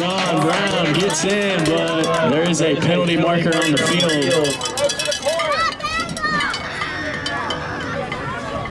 Sean Brown gets in, but there is a penalty marker on the field.